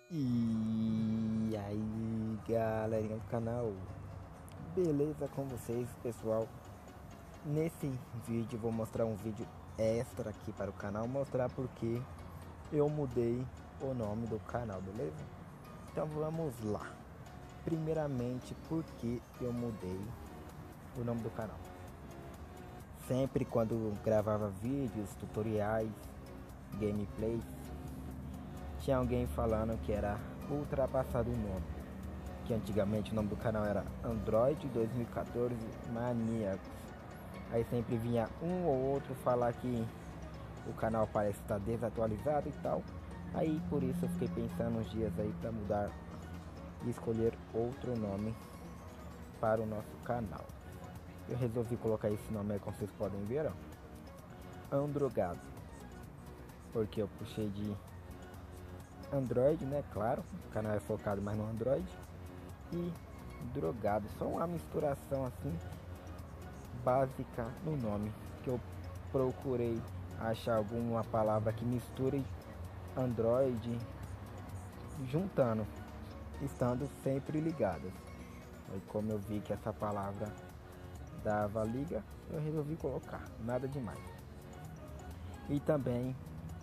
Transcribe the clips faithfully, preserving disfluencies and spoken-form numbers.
E aí, galerinha do canal, beleza com vocês, pessoal? Nesse vídeo vou mostrar um vídeo extra aqui para o canal, mostrar porque eu mudei o nome do canal, beleza? Então vamos lá. Primeiramente, por que eu mudei o nome do canal? Sempre quando gravava vídeos, tutoriais, gameplays, tinha alguém falando que era ultrapassado o nome, que antigamente o nome do canal era Android dois mil e quatorze Maníacos. Aí sempre vinha um ou outro falar que o canal parece estar desatualizado e tal. Aí por isso eu fiquei pensando uns dias aí para mudar e escolher outro nome para o nosso canal. Eu resolvi colocar esse nome aí, como vocês podem ver, ó, Androgado, porque eu puxei de Android, né? Claro, o canal é focado mais no Android. E drogado, só uma misturação assim básica no nome, que eu procurei achar alguma palavra que misture Android juntando, estando sempre ligadas. Aí como eu vi que essa palavra dava liga, eu resolvi colocar, nada demais. E também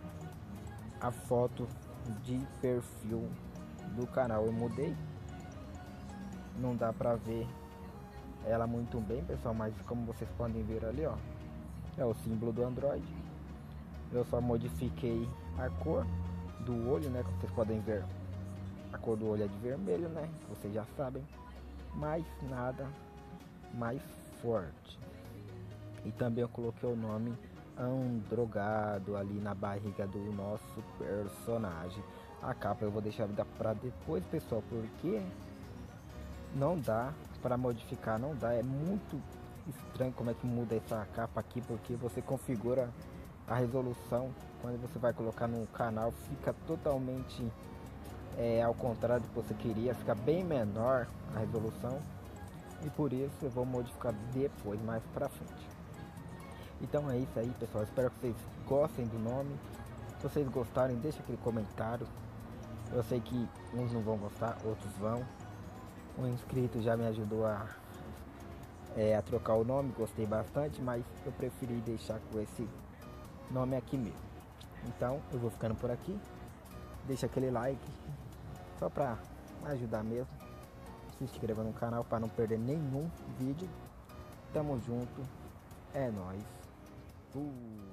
a foto de perfil do canal eu mudei, não dá pra ver ela muito bem, pessoal, mas como vocês podem ver ali, ó, é o símbolo do Android. Eu só modifiquei a cor do olho, né, como vocês podem ver, a cor do olho é de vermelho, né, vocês já sabem, mas nada mais forte. E também eu coloquei o nome Androgado ali na barriga do nosso personagem. A capa eu vou deixar para depois, pessoal, porque não dá para modificar, não dá, é muito estranho como é que muda essa capa aqui, porque você configura a resolução, quando você vai colocar no canal fica totalmente é, ao contrário do que você queria, fica bem menor a resolução, e por isso eu vou modificar depois, mais pra frente. Então é isso aí, pessoal, espero que vocês gostem do nome. Se vocês gostarem, deixa aquele comentário. Eu sei que uns não vão gostar, outros vão. Um inscrito já me ajudou a, é, a trocar o nome, gostei bastante, mas eu preferi deixar com esse nome aqui mesmo. Então eu vou ficando por aqui. Deixa aquele like, só pra ajudar mesmo. Se inscreva no canal para não perder nenhum vídeo. Tamo junto, é nóis. Uh.